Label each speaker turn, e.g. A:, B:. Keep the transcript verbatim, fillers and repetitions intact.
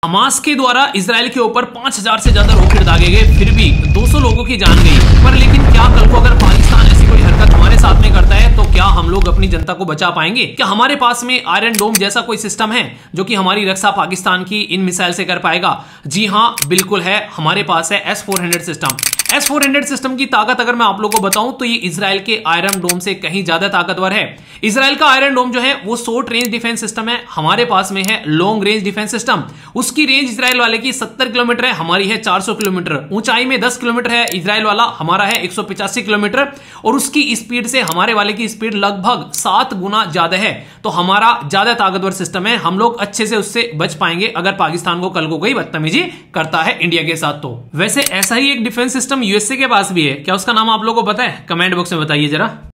A: Hamas के द्वारा Israel के ऊपर पांच हज़ार से ज्यादा रॉकेट दागे गए, फिर भी दो सौ लोगों की जान गई। पर लेकिन क्या कल को अगर पाकिस्तान ऐसी कोई हरकत हमारे साथ में करता है तो क्या हम लोग अपनी जनता को बचा पाएंगे? क्या हमारे पास में आयरन डोम जैसा कोई सिस्टम है जो कि हमारी रक्षा पाकिस्तान की इन मिसाइल से कर पाएगा? जी हाँ, बिल्कुल है। हमारे पास है S four hundred system. S four hundred system की ताकत अगर मैं आप लोगों को बताऊं तो ये इजराइल के आयरन डोम से कहीं ज्यादा ताकतवर है। इजराइल का आयरन डोम जो है वो शॉर्ट रेंज डिफेंस सिस्टम है, हमारे पास में है लॉन्ग रेंज डिफेंस सिस्टम। उसकी रेंज इजराइल वाले की सत्तर किलोमीटर है, हमारी है चार सौ किलोमीटर। ऊंचाई में दस किलोमीटर है इजराइल वाला, हमारा है एक सौ पचासी किलोमीटर। और उसकी स्पीड से हमारे वाले की स्पीड लगभग सात गुना ज्यादा है। तो हमारा ज्यादा ताकतवर सिस्टम है, हम लोग अच्छे से उससे बच पाएंगे अगर पाकिस्तान को कल को कोई बदतमीजी करता है इंडिया के साथ। तो वैसे ऐसा ही एक डिफेंस सिस्टम यूएसए के पास भी है, क्या उसका नाम आप लोगों को पता है? कमेंट बॉक्स में बताइए जरा।